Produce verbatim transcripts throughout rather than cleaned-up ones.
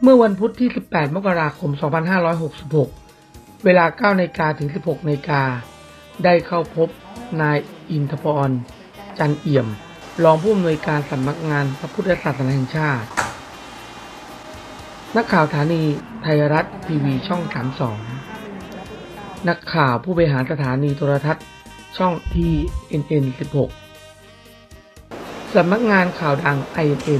มื่อวันพุธที่สิบแปดมกราคมสองพันห้าร้อยหกสิบหกเวลา เก้านาฬิกา ถึง สิบหกนาฬิกาได้เข้าพบนายอินทพรจันเอี่ยมรองผู้อำนวยการสำนักงานพระพุทธศาสนาแห่งชาตินักข่าวสถานีไทยรัฐทีวีช่องสามสิบสองนักข่าวผู้บริหารสถานีโทรทัศน์ช่อง ที เอ็น เอ็น สิบหกสำนักงานข่าวดัง ไอ เอ็น เอ็น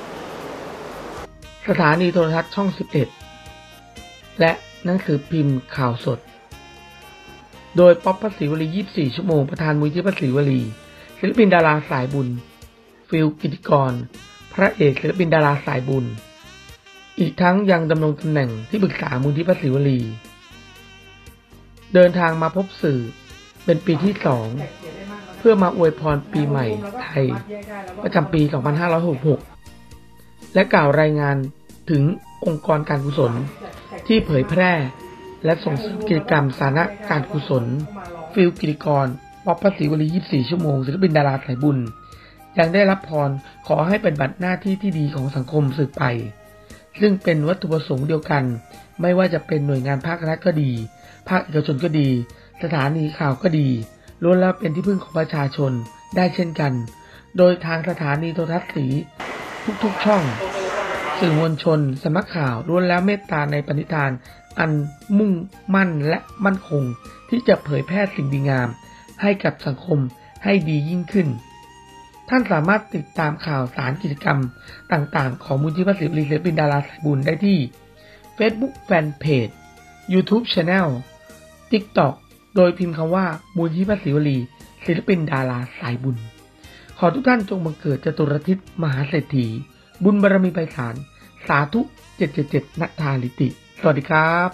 สถานีโทรทัศน์ช่องสิบเอ็ดและหนังสือพิมพ์ข่าวสดโดยป๊อป พระศรีวลียี่สิบสี่ชั่วโมงประธานมูลนิธิพระศรีวลีศิลปินดาราสายบุญฟิลกิติกรพระเอกศิลปินดาราสายบุญอีกทั้งยังดำรงตำแหน่งที่ปรึกษามูลนิธิพระศรีวลีเดินทางมาพบสื่อเป็นปีที่สองเพื่อมาอวยพรปีใหม่ไทยประจำปีสองพันห้าร้อยหกสิบหกและกล่าวรายงานถึงองค์กรการกุศลที่เผยแพร่และส่งเสริมกิจกรรมสาธารณการกุศลฟิลกิติกรป๊อป พระศรีวลียี่สิบสี่ชั่วโมงศิลปินดาราสายบุญยังได้รับพรขอให้เป็นบัตรหน้าที่ที่ดีของสังคมสืบไปซึ่งเป็นวัตถุประสงค์เดียวกันไม่ว่าจะเป็นหน่วยงานภาครัฐก็ดีภาคเอกชนก็ดีสถานีข่าวก็ดีล้วนแล้วเป็นที่พึ่งของประชาชนได้เช่นกันโดยทางสถานีโทรทัศน์สีทุกๆช่องสื่อมวลชนสำนักข่าวล้วนแล้วเมตตาในปณิธานอันมุ่งมั่นและมั่นคงที่จะเผยแพร่สิ่งดีงามให้กับสังคมให้ดียิ่งขึ้นท่านสามารถติดตามข่าวสารกิจกรรมต่างๆของมูลนิธิพระศรีวลีศิลปินดาราสายบุญได้ที่ Facebook Fanpage YouTube Channel TikTok โดยพิมพ์คำว่ามูลนิธิพระศรีวลีศิลปินดาราสายบุญขอทุกท่านจงบังเกิดจตุรทิศมหาเศรษฐีบุญบารมีไพศาลสาธุเจ็ดเจ็ดเจ็ดนัทธาลิติสวัสดีครับ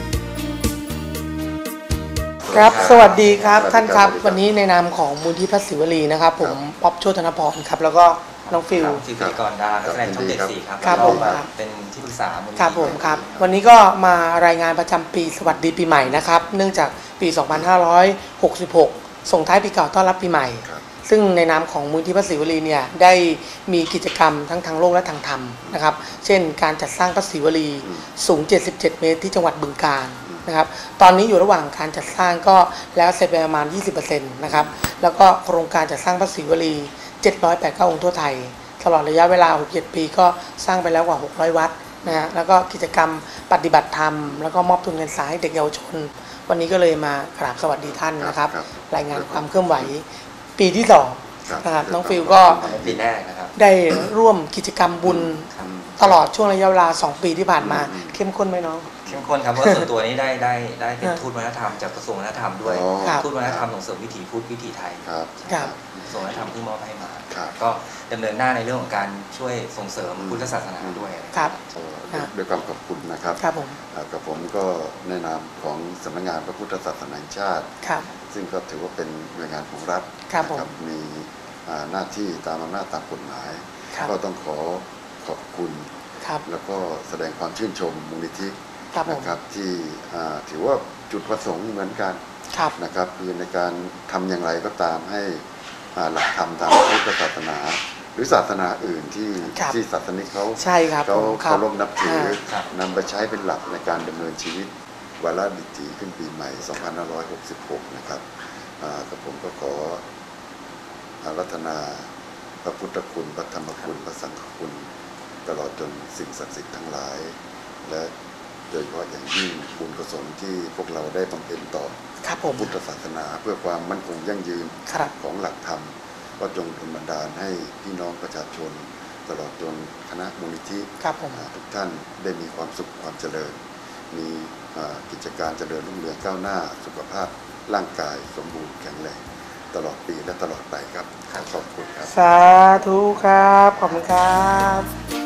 ครับสวัสดีครับท่านครับวันนี้ในนามของมูลที่พระศิวลีนะครับผมป๊อปโชติธนพรครับแล้วก็น้องฟิลที่พิธีกรดารานักแสดงช่องเจ็ดสี่ครับครับผมเป็นที่ปรึกษามูลนิธิครับผมครับวันนี้ก็มารายงานประจำปีสวัสดีปีใหม่นะครับเนื่องจากปีสองพันห้าร้อยหกสิบหกส่งท้ายปีเก่าต้อนรับปีใหม่ซึ่งในนามของมูลที่พระศิวลีเนี่ยได้มีกิจกรรมทั้งทางโลกและทางธรรมนะครับเช่นการจัดสร้างพระศิวลีสูงเจ็ดสิบเจ็ดเมตรที่จังหวัดบึงกาฬนะครับตอนนี้อยู่ระหว่างการจัดสร้างก็แล้วเสร็จไปประมาณ ยี่สิบเปอร์เซ็นต์ นะครับแล้วก็โครงการจัดสร้างพระศิวลีเจ็ดร้อยแปดสิบเก้าองค์ทั่วไทยตลอดระยะเวลา หกถึงเจ็ด ปีก็สร้างไปแล้วกว่าหกร้อยวัดนะฮะแล้วก็กิจกรรมปฏิบัติธรรมแล้วก็มอบทุนการศึกษาให้เด็กเยาวชนวันนี้ก็เลยมากราบสวัสดีท่านนะครับรายงานความเคลื่อนไหวปีที่สองนะครับน้องฟิลก็ปีแรกนะครับได้ร่วมกิจกรรมบุญตลอดช่วงระยะเวลาสองปีที่ผ่านมาเข้มข้นไหมน้องเข้มข้นครับเพราะส่วนตัวนี้ได้ได้ได้เป็นทูตวัฒนธรรมจากกระทรวงวัฒนธรรมด้วยทูตวัฒนธรรมส่งเสริมวิถีพุทธวิถีไทยครับกระทรวงวัฒนธรรมที่มอบให้มาก็ดำเนินหน้าในเรื่องของการช่วยส่งเสริมพุทธศาสนาด้วยครับด้วยความขอบคุณนะครับครับผมกับผมก็ในนามของสำนักงานพระพุทธศาสนาแห่งชาติซึ่งก็ถือว่าเป็นหน่วยงานของรัฐนะครับมีหน้าที่ตามอำนาจตามกฎหมายก็ต้องขอขอบคุณแล้วก็แสดงความชื่นชมมูลนิธินะครับที่ถือว่าจุดประสงค์เหมือนกันนะครับคือในการทำอย่างไรก็ตามให้หลักธรรมทางพุทธศาสนาหรือศาสนาอื่นที่ที่ศาสนิกเขาเขาเคารพนับถือนำไปใช้เป็นหลักในการดำเนินชีวิตวาระดิถีขึ้นปีใหม่สองพันห้าร้อยหกสิบหกนะครับกับผมก็ขออารัธนาพระพุทธคุณพระธรรมคุณพระสังฆคุณตลอดจนสิ่งศักดิ์สิทธิ์ทั้งหลายและโดยเฉพาะอย่างยิ่งบุญกุศลที่พวกเราได้บำเพ็ญต่อพุทธศาสนาเพื่อความมั่นคงยั่งยืนของหลักธรรมก็จงดลบันดาลให้พี่น้องประชาชนตลอดจนคณะมูลนิธิทุกท่านได้มีความสุขความเจริญมีกิจการเจริญรุ่งเรืองก้าวหน้าสุขภาพร่างกายสมบูรณ์แข็งแรงตลอดปีและตลอดไปครับขอบคุณครับสาธุครับขอบคุณครับ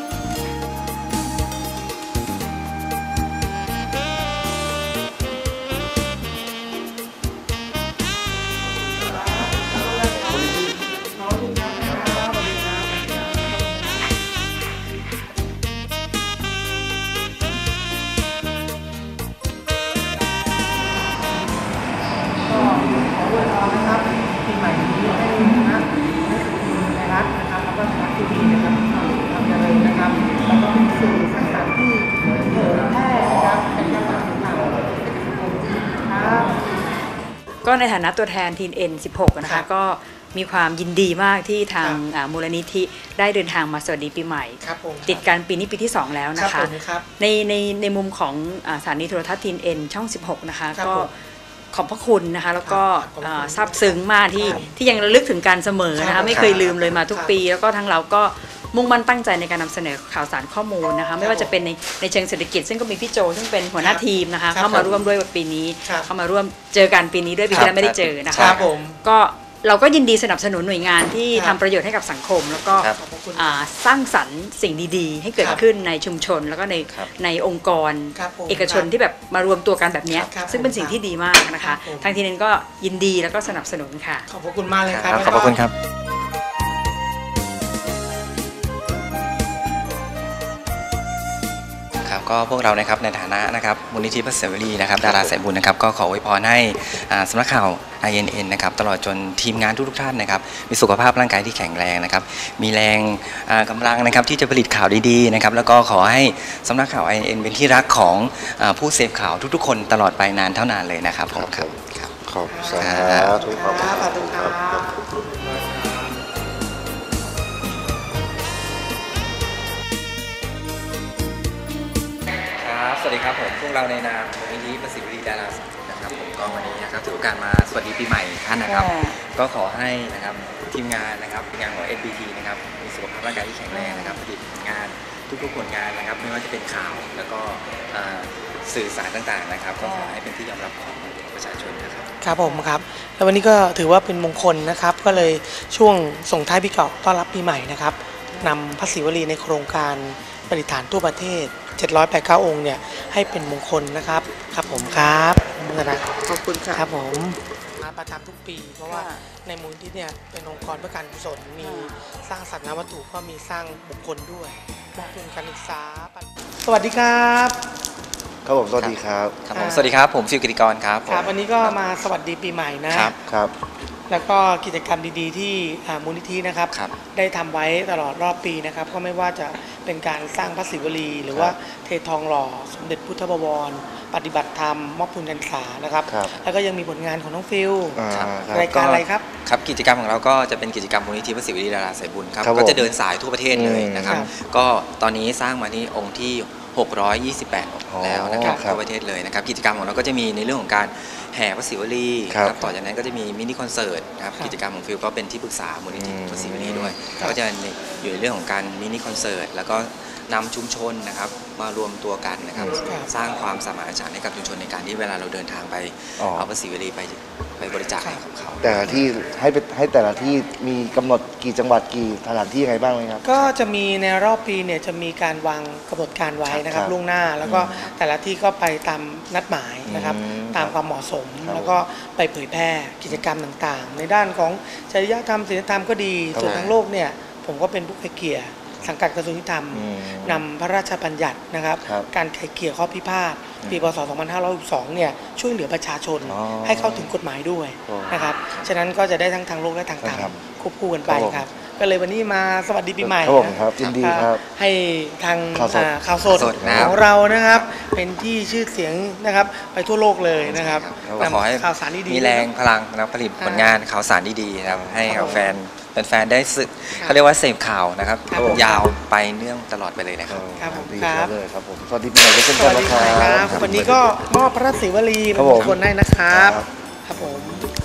ปีใหม่นี้ให้คณะนักศึกษาไทยรัฐนะครับแล้วก็คณะทีวีนะครับทำเจริญในฐานะตัวแทนทีน เอ็น สิบหก นะคะก็มีความยินดีมากที่ทางมูลนิธิได้เดินทางมาสวัสดีปีใหม่ติดกันปีนี้ปีที่สองแล้วนะคะในในในมุมของสถานีโทรทัศน์ทีน เอ็น ช่องสิบหกนะคะก็ขอบพระคุณนะคะแล้วก็ซาบซึ้งมากที่ที่ยังระลึกถึงการเสมอนะคะไม่เคยลืมเลยมาทุกปีแล้วก็ทั้งเราก็มุ่งมั่นตั้งใจในการนำเสนอข่าวสารข้อมูลนะคะไม่ว่าจะเป็นในในเชิงเศรษฐกิจซึ่งก็มีพี่โจซึ่งเป็นหัวหน้าทีมนะคะเข้ามาร่วมด้วยปีนี้เข้ามาร่วมเจอกันปีนี้ด้วยปีที่แล้วไม่ได้เจอนะคะก็เราก็ยินดีสนับสนุนหน่วยงานที่ทำประโยชน์ให้กับสังคมแล้วก็สร้างสรรค์สิ่งดีๆให้เกิดขึ้นในชุมชนแล้วก็ในในองค์กรเอกชนที่แบบมารวมตัวกันแบบนี้ซึ่งเป็นสิ่งที่ดีมากนะคะทางทีนึงก็ยินดีแล้วก็สนับสนุนค่ะขอบคุณมากเลยครับขอบคุณครับครับก็พวกเรานะครับในฐานะนะครับมูลนิธิพระศิวลีนะครับดาราสายบุญนะครับก็ขออวยพรให้สำนักข่าว ไอ เอ็น เอ็น นะครับตลอดจนทีมงานทุกท่านนะครับมีสุขภาพร่างกายที่แข็งแรงนะครับมีแรงกำลังนะครับที่จะผลิตข่าวดีๆนะครับแล้วก็ขอให้สำนักข่าว ไอ เอ็น เอ็น เป็นที่รักของผู้เสพข่าวทุกๆคนตลอดไปนานเท่านานเลยนะครับผมครับขอบคุณสาธุขอบคุณครับสวัสดีครับผมพวกเราในนามมูลนิธิพระศิวลีดาราสายบุญนะครับผมก็วันนี้นะครับถือโอกาสมาสวัสดีปีใหม่ท่านนะครับก็ขอให้นะครับทีมงานนะครับงานของ เอ็น บี ที นะครับมีสุขภาพร่างกายที่แข็งแรงนะครับผลิตผลงานทุกๆผลงานนะครับไม่ว่าจะเป็นข่าวแล้วก็สื่อสารต่างๆนะครับก็ขอให้เป็นที่ยอมรับของประชาชนนะครับครับผมครับแล้ววันนี้ก็ถือว่าเป็นมงคลนะครับก็เลยช่วงส่งท้ายปีเก่าต้อนรับปีใหม่นะครับนำพระศิวลีในโครงการปฏิฐานทั่วประเทศเจ็ดร้อยแปดสิบเก้าองค์เนี่ยให้เป็นมงคลนะครับครับผมครับนะขอบคุณค่ะครับผมมาประจำทุกปีเพราะว่าในมูลที่เนี่ยเป็นองค์กรเพื่อการกุศลมีสร้างสรรค์วัตถุก็มีสร้างบุคคลด้วยมอบทุนการศึกษาสวัสดีครับครับผมสวัสดีครับครับผมสวัสดีครับผมฟิวกิติกรครับครับวันนี้ก็มาสวัสดีปีใหม่นะครับครับแล้วก็กิจกรรมดีๆที่มูลนิธินะครับได้ทำไว้ตลอดรอบปีนะครับก็ไม่ว่าจะเป็นการสร้างพระศิวลีหรือว่าเททองหล่อสมเด็จพุทธบวรปฏิบัติธรรมมอบทุนการศึกษานะครับแล้วก็ยังมีผลงานของน้องฟิลรายการอะไรครับครับกิจกรรมของเราก็จะเป็นกิจกรรมมูลนิธิพระศิวลีดาราสายบุญครับก็จะเดินสายทั่วประเทศเลยนะครับก็ตอนนี้สร้างมาที่องค์ที่หกร้อยยี่สิบแปดแล้วนะครับทั่วประเทศเลยนะครับกิจกรรมของเราก็จะมีในเรื่องของการแห่พระศิวลีครับต่อจากนั้นก็จะมีมินิคอนเสิร์ตนะครับกิจกรรมของฟิลก็เป็นที่ปรึกษามูลนิธิพระศิวลีด้วยก็จะอยู่ในเรื่องของการมินิคอนเสิร์ตแล้วก็นำชุมชนนะครับมารวมตัวกันนะครับสร้างความสมานฉันท์ให้กับชุมชนในการที่เวลาเราเดินทางไปเอาพระศิวลีไปไปบริจาคให้กับเขาแต่ละที่ให้ให้แต่ละที่มีกำหนดกี่จังหวัดกี่สถานที่ยังไงบ้างไหมครับก็จะมีในรอบปีเนี่ยจะมีการวางกำหนดการไว้นะครับล่วงหน้าแล้วก็แต่ละที่ก็ไปตามนัดหมายนะครับตามความเหมาะสมแล้วก็ไปเผยแพร่กิจกรรมต่างๆในด้านของจริยธรรมศีลธรรมก็ดีส่วนทั้งโลกเนี่ยผมก็เป็นผู้ให้เกียรติสังกัดกระทรวงยุติธรรมนำพระราชบัญญัตินะครับการไกล่เกลี่ยข้อพิพาทปีพ.ศ. สองพันห้าร้อยหกสิบสองเนี่ยช่วยเหลือประชาชนให้เข้าถึงกฎหมายด้วยนะครับฉะนั้นก็จะได้ทั้งทางโลกและทางธรรมควบคู่กันไปครับก็เลยวันนี้มาสวัสดีปีใหม่ครับยินดีครับให้ทางข่าวสดของเรานะครับเป็นที่ชื่อเสียงนะครับไปทั่วโลกเลยนะครับขอให้ข่าวสารดีๆมีแรงพลังนะผลิตผลงานข่าวสารดีๆนะครับให้แฟนเป็นแฟนได้สึกเขาเรียกว่าเสพข่าวนะครับยาวไปเนื่องตลอดไปเลยนะครับครับผมครับเลยครับผมสวัสดีปีใหม่ทุกคนนะครับวันนี้ก็มอบพระศิวลีเป็นมงคลให้นะครับครับผม